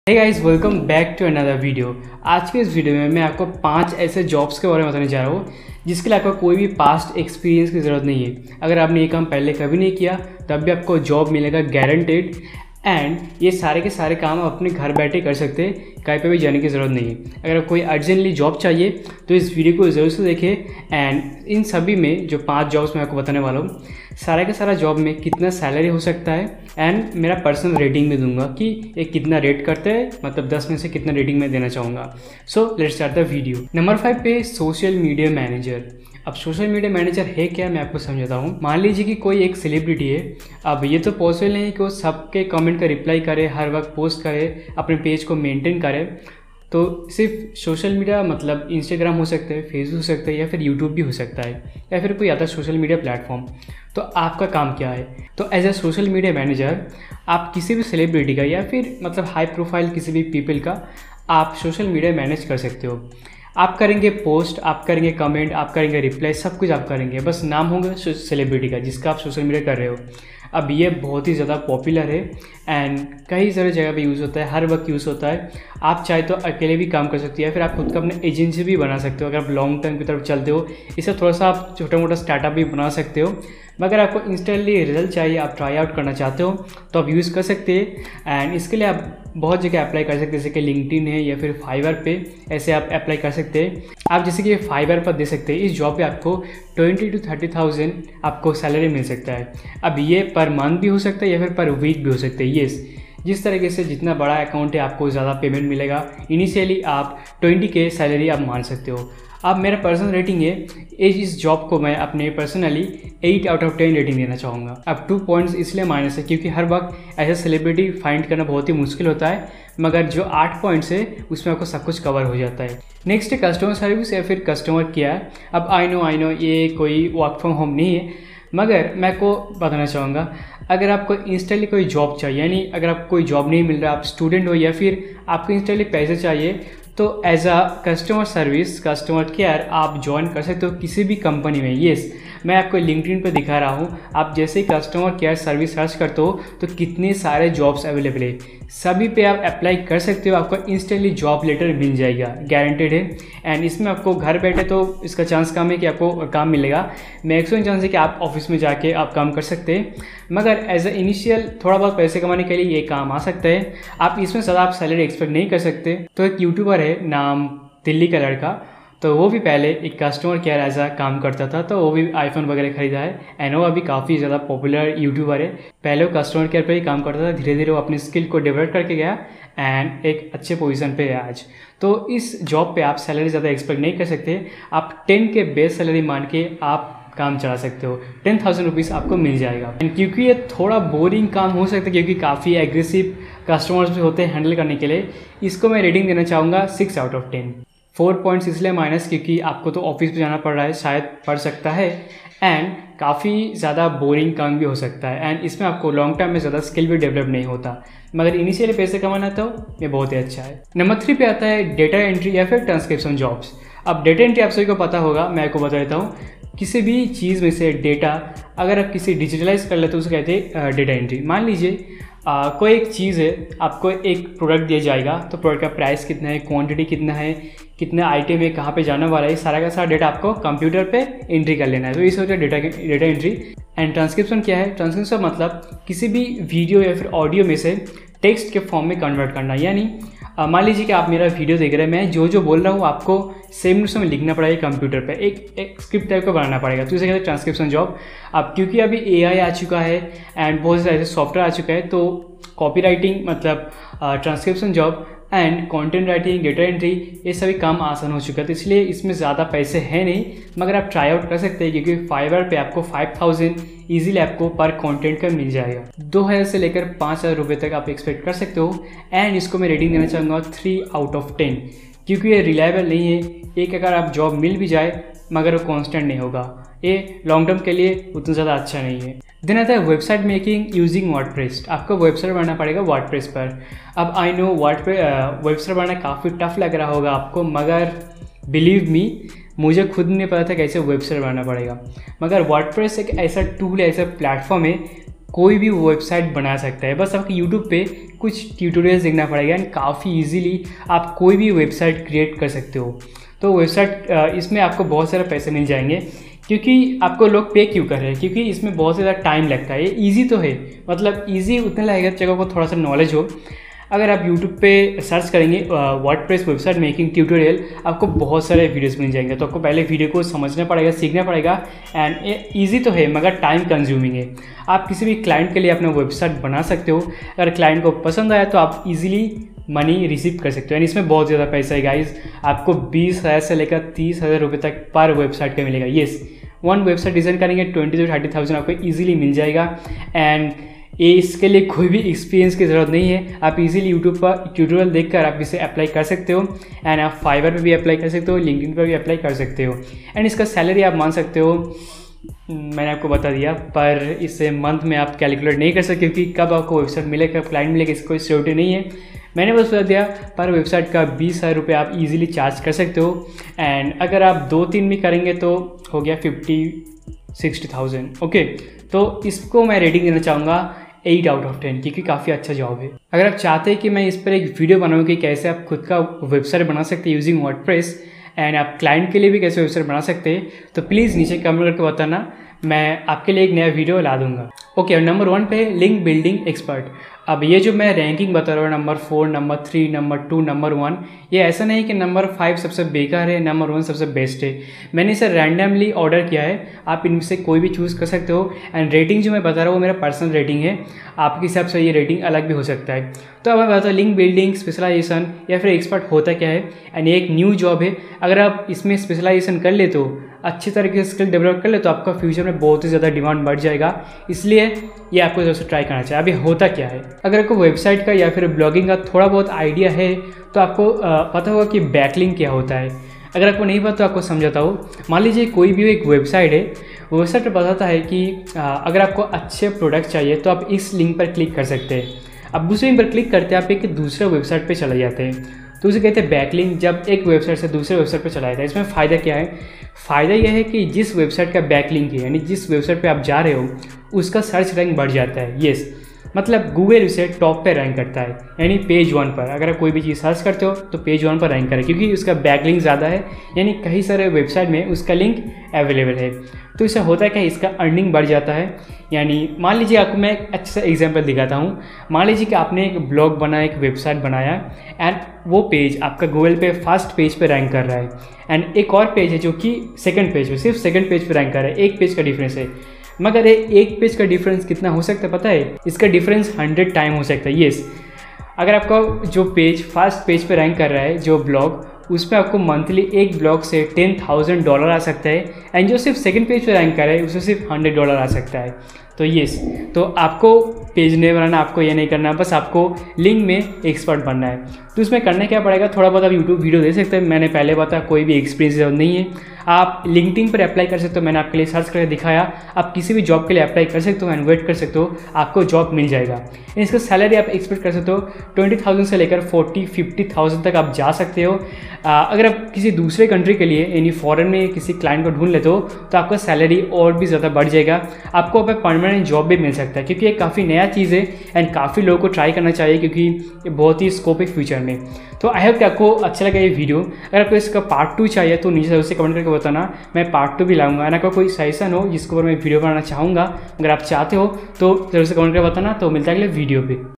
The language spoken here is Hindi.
Hey guys, welcome back to another video. आज के इस वीडियो में मैं आपको 5 ऐसे जॉब्स के बारे में बताने जा रहा हूँ जिसके लिए आपका कोई भी पास्ट एक्सपीरियंस की ज़रूरत नहीं है। अगर आपने ये काम पहले कभी नहीं किया तब भी आपको जॉब मिलेगा गारंटेड। एंड ये सारे के सारे काम आप अपने घर बैठे कर सकते हैं, कहीं पे भी जाने की ज़रूरत नहीं है। अगर कोई अर्जेंटली जॉब चाहिए तो इस वीडियो को ज़रूर से देखें। एंड इन सभी में जो 5 जॉब्स मैं आपको बताने वाला हूँ, सारा का सारा जॉब में कितना सैलरी हो सकता है एंड मेरा पर्सनल रेटिंग भी दूंगा कि ये कितना रेट करते हैं, मतलब 10 में से कितना रेटिंग मैं देना चाहूँगा। So let's start the video. Number 5 पे सोशल मीडिया मैनेजर। अब सोशल मीडिया मैनेजर है क्या, मैं आपको समझाता हूँ। मान लीजिए कि कोई एक सेलिब्रिटी है। अब ये तो पॉसिबल नहीं है कि वो सबके कमेंट का रिप्लाई करे, हर वक्त पोस्ट करे, अपने पेज को मेंटेन करे। तो सिर्फ सोशल मीडिया मतलब इंस्टाग्राम हो सकता है, फेसबुक हो सकता है, या फिर यूट्यूब भी हो सकता है, या फिर कोई आता सोशल मीडिया प्लेटफॉर्म। तो आपका काम क्या है? तो as a social media manager आप किसी भी सेलिब्रिटी का या फिर मतलब हाई प्रोफाइल किसी भी पीपल का आप सोशल मीडिया मैनेज कर सकते हो। आप करेंगे पोस्ट, आप करेंगे कमेंट, आप करेंगे रिप्लाई, सब कुछ आप करेंगे, बस नाम होगा सेलिब्रिटी का जिसका आप सोशल मीडिया कर रहे हो। अब ये बहुत ही ज़्यादा पॉपुलर है एंड कई सारे जगह पे यूज़ होता है, हर वक्त यूज़ होता है। आप चाहे तो अकेले भी काम कर सकते हो या फिर आप खुद का अपने एजेंसी भी बना सकते हो। अगर आप लॉन्ग टर्म की तरफ चलते हो, इससे थोड़ा सा आप छोटा मोटा स्टार्टअप भी बना सकते हो। मगर आपको इंस्टेंटली रिजल्ट चाहिए, आप ट्राई आउट करना चाहते हो तो आप यूज़ कर सकते हैं। एंड इसके लिए आप बहुत जगह अप्लाई कर सकते हैं, जैसे कि लिंक्डइन है या फिर फाइवर पे, ऐसे आप अप्लाई कर सकते हैं। आप जैसे कि फाइवर पर दे सकते हैं। इस जॉब पे आपको 20,000 to 30,000 आपको सैलरी मिल सकता है। अब ये पर मंथ भी हो सकता है या फिर पर वीक भी हो सकता है। येस, जिस तरीके से जितना बड़ा अकाउंट है आपको ज़्यादा पेमेंट मिलेगा। इनिशियली आप 20K सैलरी आप मान सकते हो। अब मेरा पर्सनल रेटिंग है, इस जॉब को मैं अपने पर्सनली 8 out of 10 रेटिंग देना चाहूँगा। अब 2 पॉइंट्स इसलिए माइनस है क्योंकि हर वक्त ऐसा सेलिब्रिटी फाइंड करना बहुत ही मुश्किल होता है, मगर जो 8 पॉइंट्स है उसमें आपको सब कुछ कवर हो जाता है। नेक्स्ट है कस्टमर सर्विस या फिर कस्टमर केयर। अब आई नो ये कोई वर्क फ्रॉम होम नहीं है, मगर मैं को बताना चाहूँगा, अगर आपको इंस्टेंटली कोई जॉब चाहिए, यानी अगर आपको कोई जॉब नहीं मिल रहा, आप स्टूडेंट हो या फिर आपको इंस्टेंटली पैसे चाहिए, तो as a customer service, customer care आप ज्वाइन कर सकते हो किसी भी कंपनी में। येस, मैं आपको लिंक्डइन पे दिखा रहा हूँ। आप जैसे ही कस्टमर केयर सर्विस सर्च करते हो तो कितने सारे जॉब्स अवेलेबल है, सभी पे आप अप्लाई कर सकते हो। आपको इंस्टेंटली जॉब लेटर मिल जाएगा, गारंटेड है। एंड इसमें आपको घर बैठे तो इसका चांस कम है कि आपको काम मिलेगा, मैक्सिमम चांस है कि आप ऑफिस में जाके आप काम कर सकते हैं। मगर एज ए इनिशियल थोड़ा बहुत पैसे कमाने के लिए ये काम आ सकता है। आप इसमें ज़्यादा आप सैलरी एक्सपेक्ट नहीं कर सकते। तो एक यूट्यूबर है, नाम दिल्ली का लड़का, तो वो भी पहले एक कस्टमर केयर एज आ काम करता था, तो वो भी आईफोन वगैरह खरीदा है एंड वो अभी काफ़ी ज़्यादा पॉपुलर यूट्यूबर है। पहले वो कस्टमर केयर पे ही काम करता था, धीरे धीरे वो अपनी स्किल को डेवलप करके गया एंड एक अच्छे पोजीशन पे है आज। तो इस जॉब पे आप सैलरी ज़्यादा एक्सपेक्ट नहीं कर सकते। आप 10 के बेस सैलरी मान के आप काम चला सकते हो, 10,000 रुपीज़ आपको मिल जाएगा। एंड क्योंकि ये थोड़ा बोरिंग काम हो सकता है क्योंकि काफ़ी एग्रेसिव कस्टमर्स भी होते हैं हैंडल करने के लिए, इसको मैं रेटिंग देना चाहूँगा 6 out of 10। 4 पॉइंट्स इसलिए माइनस क्योंकि आपको तो ऑफिस पे जाना पड़ रहा है, शायद पड़ सकता है, एंड काफ़ी ज़्यादा बोरिंग काम भी हो सकता है। एंड इसमें आपको लॉन्ग टर्म में ज़्यादा स्किल भी डेवलप नहीं होता, मगर इनिशियली पैसे कमाना तो ये बहुत ही अच्छा है। नंबर 3 पे आता है डेटा एंट्री या फिर ट्रांसक्रिप्शन जॉब्स। अब डेटा एंट्री आप सभी को पता होगा, मैं आपको बता देता हूँ। किसी भी चीज़ में से डेटा अगर आप किसी डिजिटलाइज कर लेते हो उसे कहते हैं डेटा एंट्री। मान लीजिए कोई एक चीज़ है, आपको एक प्रोडक्ट दिया जाएगा, तो प्रोडक्ट का प्राइस कितना है, क्वांटिटी कितना है, कितना आइटम है, कहाँ पे जाने वाला है, सारा का सारा डेटा आपको कंप्यूटर पे एंट्री कर लेना है। तो इस होता है डेटा एंट्री। एंड ट्रांसक्रिप्शन क्या है? ट्रांसक्रिप्शन मतलब किसी भी वीडियो या फिर ऑडियो में से टेक्स्ट के फॉर्म में कन्वर्ट करना। यानी मान लीजिए कि आप मेरा वीडियो देख रहे हैं, मैं जो जो बोल रहा हूँ आपको सेम टू सेम लिखना पड़ेगा कंप्यूटर पे, एक स्क्रिप्ट टाइप का बनाना पड़ेगा। तो इसे कहते हैं ट्रांसक्रिप्शन जॉब। अब क्योंकि अभी AI आ चुका है एंड बहुत सारे ऐसे सॉफ्टवेयर आ चुका है, तो कॉपी राइटिंग मतलब transcription job and content writing, data entry, ये सभी काम आसान हो चुका है। तो इसलिए इसमें ज़्यादा पैसे हैं नहीं, मगर आप ट्राई आउट कर सकते हैं क्योंकि फाइवर पे आपको 5,000 ईजिली आपको पर कंटेंट का मिल जाएगा। 2,000 से लेकर 5,000 रुपये तक आप एक्सपेक्ट कर सकते हो। एंड इसको मैं रेटिंग देना चाहूँगा 3 out of 10 क्योंकि ये रिलायबल नहीं है। एक अगर आप जॉब मिल भी जाए मगर वो कॉन्स्टेंट नहीं होगा, ये लॉन्ग टर्म के लिए उतना ज़्यादा अच्छा नहीं है। देन आता है वेबसाइट मेकिंग यूजिंग वर्डप्रेस। आपको वेबसाइट बनाना पड़ेगा वर्डप्रेस पर। अब आई नो वेबसाइट बनाना काफ़ी टफ लग रहा होगा आपको, मगर बिलीव मी, मुझे खुद नहीं पता था कैसे वेबसाइट बनाना पड़ेगा। मगर वर्डप्रेस एक ऐसा टूल है, ऐसा प्लेटफॉर्म है कोई भी वेबसाइट बना सकता है। बस आपको यूट्यूब पे कुछ ट्यूटोरियल्स देखना पड़ेगा एंड काफ़ी इजीली आप कोई भी वेबसाइट क्रिएट कर सकते हो। तो वेबसाइट इसमें आपको बहुत सारे पैसे मिल जाएंगे, क्योंकि आपको लोग पे क्यों कर रहे हैं, क्योंकि इसमें बहुत ज़्यादा टाइम लगता है। ये ईजी तो है, मतलब ईजी उतना लगेगा जगह को थोड़ा सा नॉलेज हो। अगर आप यूट्यूब पे सर्च करेंगे वर्डप्रेस वेबसाइट मेकिंग ट्यूटोरियल, आपको बहुत सारे वीडियोस मिल जाएंगे। तो आपको पहले वीडियो को समझना पड़ेगा, सीखना पड़ेगा एंड ईजी तो है मगर टाइम कंज्यूमिंग है। आप किसी भी क्लाइंट के लिए अपना वेबसाइट बना सकते हो। अगर क्लाइंट को पसंद आया तो आप इजीली मनी रिसीव कर सकते हो एंड इसमें बहुत ज़्यादा पैसा है गाइज। आपको 20,000 से लेकर 30,000 रुपये तक पर वेबसाइट का मिलेगा। येस, वन वेबसाइट डिज़ाइन करेंगे 20 से 30,000 आपको ईजिली मिल जाएगा एंड ये इसके लिए कोई भी एक्सपीरियंस की ज़रूरत नहीं है। आप इजीली यूट्यूब पर ट्यूटोरियल देखकर आप इसे अप्लाई कर सकते हो एंड आप फाइवर पे भी अप्लाई कर सकते हो, लिंक्डइन पर भी अप्लाई कर सकते हो एंड इसका सैलरी आप मान सकते हो, मैंने आपको बता दिया, पर इसे मंथ में आप कैलकुलेट नहीं कर सकते क्योंकि कब आपको वेबसाइट मिलेगा, कब क्लाइंट मिलेगा, इसकी कोई सिक्योरिटी नहीं है। मैंने बस बता दिया पर वेबसाइट का 20,000 रुपये आप इजीली चार्ज कर सकते हो एंड अगर आप 2-3 भी करेंगे तो हो गया 50-60,000। ओके, तो इसको मैं रेटिंग देना चाहूँगा 8 आउट ऑफ 10 क्योंकि काफ़ी अच्छा जॉब है। अगर आप चाहते हैं कि मैं इस पर एक वीडियो बनाऊँ कि कैसे आप खुद का वेबसाइट बना सकते हैं यूजिंग वर्डप्रेस एंड आप क्लाइंट के लिए भी कैसे वेबसाइट बना सकते हैं, तो प्लीज़ नीचे कमेंट करके बताना, मैं आपके लिए एक नया वीडियो ला दूंगा। ओके, नंबर 1 पे लिंक बिल्डिंग एक्सपर्ट। अब ये जो मैं रैंकिंग बता रहा हूँ, नंबर 4, नंबर 3, नंबर 2, नंबर 1, ये ऐसा नहीं कि नंबर 5 सबसे बेकार है, नंबर 1 सबसे बेस्ट है। मैंने इसे रैंडमली ऑर्डर किया है, आप इनमें से कोई भी चूज़ कर सकते हो एंड रेटिंग जो मैं बता रहा हूँ वो मेरा पर्सनल रेटिंग है, आपके हिसाब से ये रेटिंग अलग भी हो सकता है। तो अब मैं बताता हूँ लिंक बिल्डिंग, स्पेशलाइजेशन या फिर एक्सपर्ट होता क्या है एंड ये एक न्यू जॉब है। अगर आप इसमें स्पेशलाइजेशन कर ले तो अच्छी तरीके से स्किल डेवलप कर ले तो आपका फ्यूचर में बहुत ही ज़्यादा डिमांड बढ़ जाएगा, इसलिए ये आपको जरूर से ट्राई करना चाहिए। अभी होता क्या है, अगर आपको वेबसाइट का या फिर ब्लॉगिंग का थोड़ा बहुत आइडिया है तो आपको पता होगा कि बैकलिंक क्या होता है। अगर आपको नहीं पता तो आपको समझाता हूँ। मान लीजिए कोई भी एक वेबसाइट है, वेबसाइट पर बताता है कि अगर आपको अच्छे प्रोडक्ट चाहिए तो आप इस लिंक पर क्लिक कर सकते हैं। अब दूसरे लिंक पर क्लिक करते हैं आप एक दूसरे वेबसाइट पर चले जाते हैं, तो उसे कहते हैं बैकलिंक। जब एक वेबसाइट से दूसरे वेबसाइट पर चला जाता है, इसमें फ़ायदा क्या है, फ़ायदा यह है कि जिस वेबसाइट का बैकलिंक है यानी जिस वेबसाइट पे आप जा रहे हो उसका सर्च रैंक बढ़ जाता है। येस, मतलब गूगल उसे टॉप पे रैंक करता है यानी पेज 1 पर। अगर आप कोई भी चीज़ सर्च करते हो तो पेज 1 पर रैंक करे क्योंकि उसका बैकलिंक ज़्यादा है, यानी कई सारे वेबसाइट में उसका लिंक अवेलेबल है। तो इससे होता है क्या, इसका अर्निंग बढ़ जाता है। यानी मान लीजिए आपको मैं एक अच्छा सा एग्जांपल दिखाता हूँ। मान लीजिए कि आपने एक ब्लॉग बनाया, एक वेबसाइट बनाया एंड वो पेज आपका गूगल पे फर्स्ट पेज पे रैंक कर रहा है एंड एक और पेज है जो कि सेकंड पेज पे, सिर्फ सेकंड पेज पे रैंक कर रहा है। एक पेज का डिफरेंस है, मगर एक पेज का डिफरेंस कितना हो सकता है पता है, इसका डिफरेंस 100 टाइम हो सकता है। येस, अगर आपका जो पेज फर्स्ट पेज पे रैंक कर रहा है जो ब्लॉग, उसमें आपको मंथली एक ब्लॉग से $10,000 आ सकता है एंड जो सिर्फ सेकंड पेज पे रैंक कर रहा है उसमें सिर्फ $100 आ सकता है। तो येस, तो आपको पेज नहीं बनाना, आपको ये नहीं करना, बस आपको लिंक में एक्सपर्ट बनना है। तो इसमें करने क्या पड़ेगा, थोड़ा बहुत आप यूट्यूब वीडियो दे सकते हैं, मैंने पहले बताया कोई भी एक्सपीरियंस जरूरत नहीं है। आप लिंक्डइन पर अप्लाई कर सकते हो, मैंने आपके लिए सर्च करके दिखाया। आप किसी भी जॉब के लिए अप्लाई कर सकते हो एंड वेट कर सकते हो, आपको जॉब मिल जाएगा। इसका सैलरी आप एक्सपेक्ट कर सकते हो 20,000 से लेकर 40-50,000 तक आप जा सकते हो। अगर आप किसी दूसरे कंट्री के लिए यानी फॉरेन में किसी क्लाइंट को ढूंढ लेते हो तो आपका सैलरी और भी ज़्यादा बढ़ जाएगा, आपको अब परमानेंट जॉब भी मिल सकता है क्योंकि ये काफ़ी नया चीज़ है एंड काफ़ी लोगों को ट्राई करना चाहिए क्योंकि ये बहुत ही स्कोप है फ्यूचर में। तो आई होप कि आपको अच्छा लगा ये वीडियो। अगर आपको इसका पार्ट 2 चाहिए तो नीचे उससे कमेंट करके बताना, मैं पार्ट 2 भी लाऊंगा। अगर कोई सजेशन हो जिसके ऊपर मैं वीडियो बनाना चाहूँगा, अगर आप चाहते हो तो जरूर से कमेंट करके बताना। तो मिलता है अगले वीडियो पे।